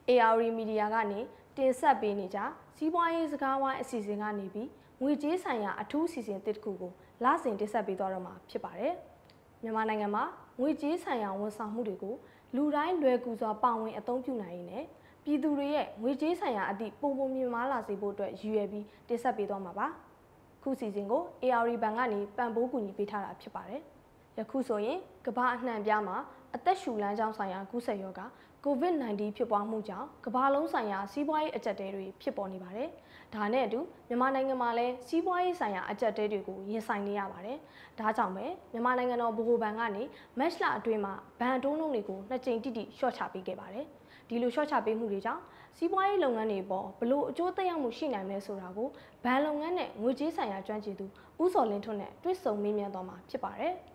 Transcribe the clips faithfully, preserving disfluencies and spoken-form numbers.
A R E Media ကနေတင်ဆက်ပေးနေကြစီးပွားရေးစကားဝိုင်းအစီအစဉ်ကနေပြီးငွေကြေးဆိုင်ရာအထူးအစီအစဉ်တစ်ခုကိုလစဉ်တင်ဆက်ပေးသွားတော့မှာဖြစ်ပါတယ်။မြန်မာနိုင်ငံမှာငွေကြေးဆိုင်ရာဝန်ဆောင်မှုတွေကိုလူတိုင်းလွယ်ကူစွာပါဝင်အသုံးပြုနိုင်ရင်းနဲ့ပြည်သူတွေရဲ့ငွေကြေးဆိုင်ရာအသည့်ပုံပုံမြင်မာလာစေဖို့အတွက်ရည်ရွယ်ပြီးတင်ဆက်ပေးသွားမှာပါ။ခုစီစဉ်ကို A R E ဘဏ်ကနေပံ့ပိုးကူညီပေးထားတာဖြစ်ပါတယ်။ယခုဆိုရင်ကမ္ဘာအနှံ့ပြားမှာအသက်ရှူလမ်းကြောင်းဆိုင်ရာကူးစက်ရောဂါ COVID 19 ဖြစ်ပွားမှုကြောင့်ကမ္ဘာလုံးဆိုင်ရာစီးပွားရေးအကျပ်အတည်းတွေဖြစ်ပေါ်နေပါတယ်။ဒါနဲ့အတူမြန်မာနိုင်ငံမှာလည်းစီးပွားရေးဆိုင်ရာအကျပ်အတည်းတွေကိုရင်ဆိုင်နေရပါတယ်။ဒါကြောင့်ပဲမြန်မာနိုင်ငံတော်ဗဟိုဘဏ်ကနေမတ်လအတွင်းမှာဘဏ်အတိုးနှုန်းတွေကိုနှစ်ကြိမ်တိတိလျှော့ချပေးခဲ့ပါတယ်။ဒီလိုလျှော့ချပေးမှုတွေကြောင့်စီးပွားရေးလုပ်ငန်းတွေပေါ်ဘလို့အကျိုးသက်ရောက်မှုရှိနိုင်မလဲဆိုတာကိုဘဏ်လုပ်ငန်းနဲ့ငွေကြေးဆိုင်ရာကျွမ်းကျင်သူဦးစော်လင်းထွန်းနဲ့တွေ့ဆုံမေးမြန်းသွားမှာဖြစ်ပါတယ်။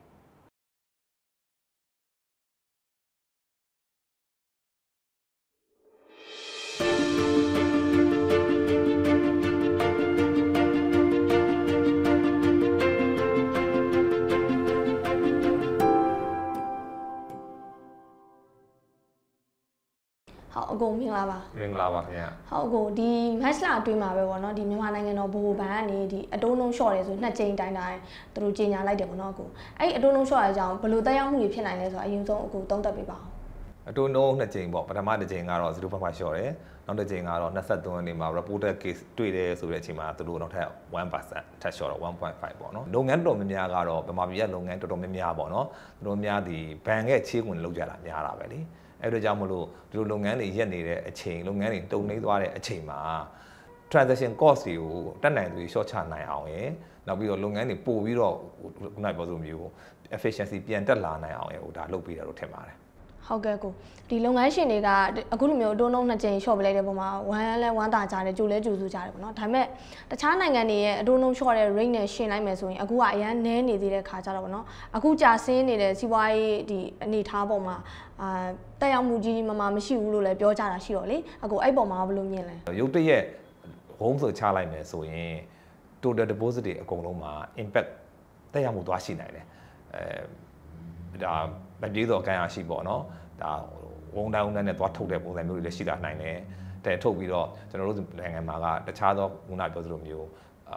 အကုန်မင်္ဂလာပါမင်္ဂလာပါခင်ဗျာဟုတ်အကုန်ဒီမတ်လအတွင်းမှာပဲပေါ့နော်ဒီမြန်မာနိုင်ငံတော်ဗဟိုဘဏ်ကနေဒီအတိုးနှုန်းလျှော့တယ်ဆိုနှစ်ကြိမ်တိုင်းတိုင်းသူတို့ကြေညာလိုက်တယ်ပေါ့နော်အကုန်အဲ့အတိုးနှုန်းလျှော့ရကြအောင်ဘယ်လိုတက်ရောက်မှုတွေဖြစ်နိုင်လဲဆိုတော့အရင်ဆုံးအကုန်သုံးသပ်ပေးပါအောင်အတိုးနှုန်းနှစ်ကြိမ်ပေါ့ပထမတစ်ကြိမ်ကတော့ zero point five လျှော့တယ်နောက်တစ်ကြိမ်ကတော့နှစ်သုံးရက်နေမှာ reported case တွေ့တယ်ဆိုတဲ့အချိန်မှာသူတို့နောက်ထပ် one percent ထပ်လျှော့တော့ one point five ပေါ့နော်လုပ်ငန်းတော်များများကတော့ဗမာပြည်ရဲ့လုပ်ငန်းတော်တော်များများပေါ့နော်သူတို့များဒီဘဏ်ရဲ့ချေးငွေလောက်ကြတာများတာပဲလေအဲ့ဒါကြောင့်မလို့ဒီလိုလုပ်ငန်းတွေရက်နေတဲ့အချိန်လုပ်ငန်းတွေတုံနှိမ့်သွားတဲ့အချိန်မှာ transaction cost တွေကိုတက်နိုင်သူတွေ short ချနိုင်အောင်ရယ်နောက်ပြီးတော့လုပ်ငန်းတွေပို့ပြီးတော့ခုနကပြောသလိုမျိုး efficiency ပြန်တက်လာနိုင်အောင်ရယ်ဟိုဒါလုပ်ပေးတာလို့ထင်ပါတယ်ဟုတ်ကဲ့ကိုဒီလုပ်ငန်းရှင်တွေကအခုလိုမျိုးအတိုးနှုန်းနှစ်ကြိမ် short ပလိုက်တဲ့ပုံမှာဝမ်းလဲဝမ်းသာကြတယ်ကြိုလဲကြိုစုကြတယ်ပေါ့နော်ဒါပေမဲ့တခြားနိုင်ငံတွေရဲ့အတိုးနှုန်း short တဲ့ rate နဲ့ရှင်းလိုက်မယ်ဆိုရင်အခုကအရန်နည်းနေသေးတဲ့ခါကြတော့ပေါ့နော်အခုကြာဆင်းနေတဲ့စီးပွားရေးဒီအနေထားပေါ်မှာအာတက်ရောက်မှုကြီးမမမရှိဘူးလို့လည်းပြောကြတာရှိတော့လေအခုအဲ့ပေါ်မှာဘယ်လိုမြင်လဲရုပ်တရက် home ဆိုချလိုက်မယ်ဆိုရင် total deposit တွေအကုန်လုံးမှာ impact တက်ရောက်မှုသွားရှိနိုင်တယ်အဲဒါမပြေတော့ကန်ရရှိပေါ့နော်ဒါဝန်တိုင်းဝန်တိုင်းနဲ့သွားထုတ်တဲ့ပုံစံမျိုးတွေလည်းရှိလာနိုင်တယ်တဲထုတ်ပြီးတော့ကျွန်တော်တို့နိုင်ငံမှာကတခြားသောခုနပြောသလိုမျိုးအာ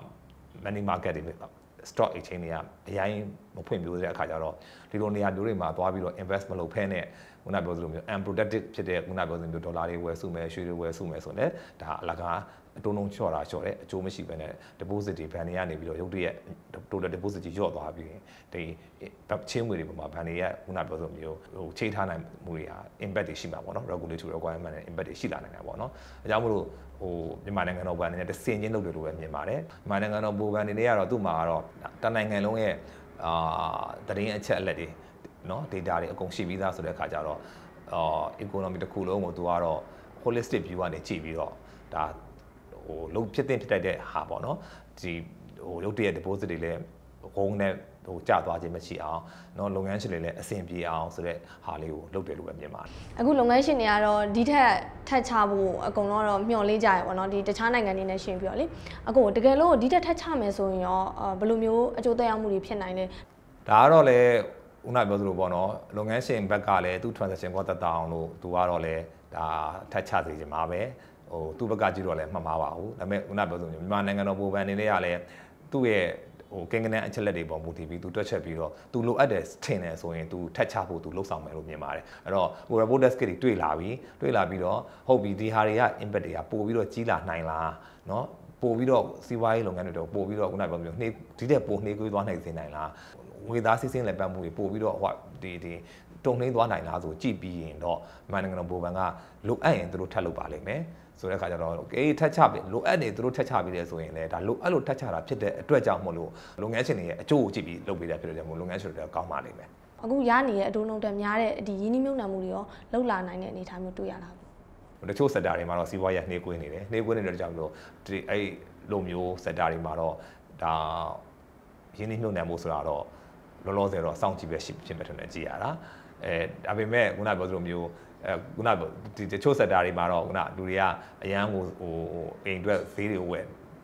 money market တွေ stock exchange တွေကအရင်မဖွင့်ပြတဲ့အခါကျတော့ဒီလိုနေရာမျိုးတွေမှာသွားပြီးတော့ invest မလုပ်ဖဲနဲ့ခုနပြောသလိုမျိုး unprotected ဖြစ်တဲ့ခုနပြောသလိုမျိုးဒေါ်လာတွေဝယ်စုမယ်ရွှေတွေဝယ်စုမယ်ဆိုတော့ဒါအလကားအတုံးလုံးချော့တာချော့တယ်အကျိုးမရှိဘဲနဲ့ deposit တွေဘဏ်တွေကနေပြီးတော့ရုပ်တရက် total deposit ကြီးညော့သွားပြီးဒီချင်းငွေတွေပေါ်မှာဘဏ်တွေကခုနပြောသလိုမျိုးဟိုချိန်ထားနိုင်မှုတွေဟာ impact တွေရှိမှာပေါ့နော် regulatory requirement နဲ့ impact တွေရှိလာနိုင်တာပေါ့နော်အဲကြောင့်မလို့ဟိုမြန်မာနိုင်ငံတော်ဘဏ်အနေနဲ့တစင်ချင်းလုပ်တယ်လို့ပဲမြင်ပါတယ်မြန်မာနိုင်ငံတော်ဗဟိုဘဏ်အနေနဲ့ကတော့သူ့မှာကတော့တနိုင်ငံလုံးရဲ့အာတရင်အချက်အလက်တွေနော် data တွေအကုန်ရှိပြီးသားဆိုတဲ့အခါကျတော့အာ economy တစ်ခုလုံးကိုသူကတော့ holistic view ကနေကြည့်ပြီးတော့ဒါဟိုလုံးဖြစ်တဲ့ဖြစ်တတ်တဲ့ဟာပေါ့နော်ဒီဟိုရုပ်တရက် deposit တွေလည်းဂုံးနဲ့ဟိုကျသွားခြင်းမရှိအောင်เนาะလုပ်ငန်းရှင်တွေလည်းအဆင်ပြေအောင်ဆိုတဲ့ဟာလေးကိုလုပ်တယ်လို့ပဲမြင်ပါတယ်အခုလုပ်ငန်းရှင်တွေကတော့ဒီထက်ထပ်ချဖို့အကုန်လုံးတော့မျှော်လင့်ကြရပေါ့เนาะဒီတခြားနိုင်ငံတွေနဲ့ရှင်ပြီးတော့လေအခုတကယ်လို့ဒီထက်ထပ်ချမယ်ဆိုရင်ရောဘယ်လိုမျိုးအကျိုးသက်ရောက်မှုတွေဖြစ်နိုင်လဲဒါကတော့လေခုနပြောသလိုပေါ့เนาะလုပ်ငန်းရှင်ဘက်ကလည်းသူ့ transaction cost တက်အောင်လို့သူကတော့လေဒါထပ်ချစေချင်မှာပဲဟိုသူ့ဘက်ကကြည့်တော့လည်းမှတ်မှာပါဘူးဒါပေမဲ့ခုနပြောသလိုမြန်မာနိုင်ငံတော်ဗဟိုဘဏ်အနေနဲ့ကလည်းသူ့ရဲ့ဟိုကင်ကနန်အချက်လက်တွေပေါ်မူတည်ပြီးသူတွက်ချက်ပြီးတော့သူလိုအပ်တယ်ထင်တယ်ဆိုရင်သူထက်ချဖို့သူလှုပ်ဆောင်မယ်လို့မြင်ပါတယ်အဲ့တော့ဟို report desk တွေတွေ့လာပြီးတွေ့လာပြီးတော့ဟုတ်ပြီဒီဟာတွေက impact တွေကပို့ပြီးတော့ကြီးလာနိုင်လားเนาะပို့ပြီးတော့စီးပွားရေးလုပ်ငန်းတွေတော့ပို့ပြီးတော့ခုနပြောမျိုးနှေးဒီတဲ့ပို့နှေးကွေးသွားနိုင်စေနိုင်လားငွေသားစစ်စင်းလည်းပတ်မှုတွေပို့ပြီးတော့ဟိုဒီဒီတုံနှိမ့်သွားနိုင်လားဆိုကြည့်ပြီးရင်တော့မြန်မာနိုင်ငံတော်ဗဟိုဘဏ်ကလိုအပ်ရင်သူတို့ထပ်လုပ်ပါလိမ့်မယ်ဆိုတဲ့အခါကျတော့အေးထက်ချပြီလိုအပ်နေသူတို့ထက်ချပြီးတယ်ဆိုရင်လည်းဒါလိုအပ်လို့ထက်ချတာဖြစ်တဲ့အတွက်ကြောင့်မို့လို့လုပ်ငန်းရှင်တွေရဲ့အကျိုးကိုကြည့်ပြီးလုပ်ပေးတာဖြစ်တဲ့ကြောင့်မို့လုပ်ငန်းရှင်တွေကောင်းပါလိမ့်မယ်အခုရနေတဲ့အတိုးနှုန်းတက်များတဲ့ဒီရင်းနှီးမြှုပ်နှံမှုတွေရောလောက်လာနိုင်တဲ့အနေအထားမျိုးတွေ့ရလားတချို့ sector တွေမှာတော့စီးပွားရေးနှေးကွေးနေတယ်နှေးကွေးနေတဲ့ကြောင့်မို့ဒီအဲ့လိုမျိုး sector တွေမှာတော့ဒါရင်းနှီးမြှုပ်နှံမှုဆိုတာတော့လောလောဆယ်တော့စောင့်ကြည့်ပဲဖြစ်မယ်ထင်တယ်ကြည့်ရတာအဲဒါပေမဲ့ခုနပြောသလိုမျိုးအဲခုနဒီတချို့ sector တွေမှာတော့ခုနလူတွေကအရန်ကိုဟိုအိမ်အတွက်ဈေးတွေဝယ်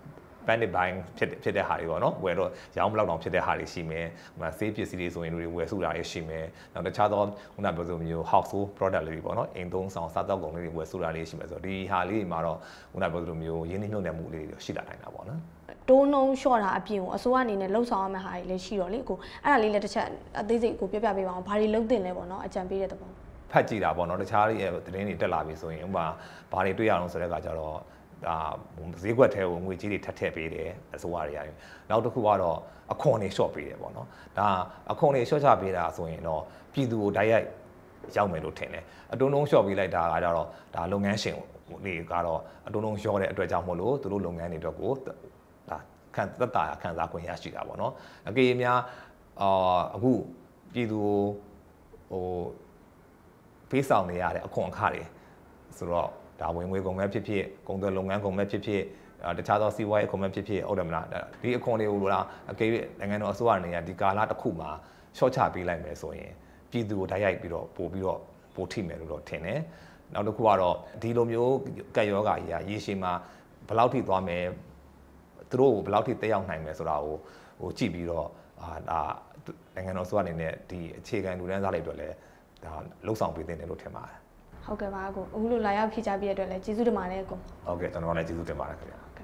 panic buying ဖြစ်ဖြစ်တဲ့ဟာတွေပေါ့နော်ဝယ်တော့ရောင်းဘလောက်တောင်ဖြစ်တဲ့ဟာတွေရှိမယ်ဟိုမှာ save ပစ္စည်းတွေဆိုရင်တွေဝယ်စုတာတွေရှိမယ်နောက်တခြားသောခုနပြောဆိုမျိုး household product လေးတွေပေါ့နော်အိမ်သုံးဆောင်စားသောက်ကုန်လေးတွေဝယ်စုတာလေးရှိမယ်ဆိုတော့ဒီဟာလေးတွေမှာတော့ခုနပြောဆိုမျိုးရင်းနှီးမြှုပ်နှံမှုလေးတွေရှိလာနိုင်တာပေါ့နော်တိုးနှုံးလျှော့တာအပြင်ကိုအစိုးရအနေနဲ့လှုပ်ဆောင်ရမယ့်ဟာတွေလည်းရှိတော့လေကိုအဲ့ဒါလေးလည်းတစ်ချက်အသေးစိတ်ကိုပြပြပေးပါအောင်ဘာတွေလုပ်တင်လဲပေါ့နော်အကြံပေးတဲ့သဘောဖတ်ကြည့်တာပေါ့နော်တခြားတွေသတင်းတွေတက်လာပြီဆိုရင်ဥပမာဘာတွေတွေ့ရအောင်ဆိုတဲ့အခါကျတော့ဒါဈေးကွက်ထဲကိုငွေကြီးတွေထပ်ထည့်ပေးတယ်အစိုးရတွေရတယ်နောက်တစ်ခုကတော့အခွန်တွေလျှော့ပေးတယ်ပေါ့နော်ဒါအခွန်တွေလျှော့ချပေးတာဆိုရင်တော့ပြည်သူကိုတိုက်ရိုက်ရောက်မယ်လို့ထင်တယ်အတုံးတုံးလျှော့ပေးလိုက်တာကကြတော့ဒါလုပ်ငန်းရှင်တွေကတော့အတုံးတုံးလျှော့တဲ့အတွက်ကြောင့်မို့လို့သူတို့လုပ်ငန်းတွေအတွက်ကိုဒါခံသက်သာခံစားခွင့်ရရှိတာပေါ့နော်အကြေအများအာအခုပြည်သူဟိုဖေးဆောင်နေရတဲ့အခွန်အခတွေဆိုတော့ဒါဝင်ငွေကုန်မဲ့ဖြစ်ဖြစ်ကုန်သွယ်လုပ်ငန်းကုန်မဲ့ဖြစ်ဖြစ်တခြားသောစီးပွားရေးအခွန်မဲ့ဖြစ်ဖြစ်ဟုတ်တယ်မလားဒီအခွန်တွေကိုလားအကြေနိုင်ငံတော်အစိုးရအနေနဲ့ဒီကာလတစ်ခုမှာရှော့ချပေးလိုက်မယ်ဆိုရင်ပြည်သူကိုတိုက်ရိုက်ပြီးတော့ပို့ပြီးတော့ပို့ထိမယ်လို့တော့ထင်တယ်နောက်တစ်ခုကတော့ဒီလိုမျိုးကက်ယောဂါကြီးကရေရှည်မှာဘယ်လောက်ထိသွားမယ်သူတို့ဘယ်လောက်ထိတက်ရောက်နိုင်မယ်ဆိုတာကိုဟိုကြည့်ပြီးတော့အာဒါနိုင်ငံတော်အစိုးရအနေနဲ့ဒီအခြေခံလူတန်းစားတွေအတွက်လည်းဒါလှုပ်ဆောင်ပေးတင်တယ်လို့ထင်ပါတယ်ဟုတ်ကဲ့ပါအကိုအခုလိုလာရောက်ဖြေချပြတဲ့အတွက်လည်းကျေးဇူးတင်ပါတယ်အကိုဟုတ်ကဲ့ကျွန်တော်လည်းကျေးဇူးတင်ပါတယ်ခင်ဗျာ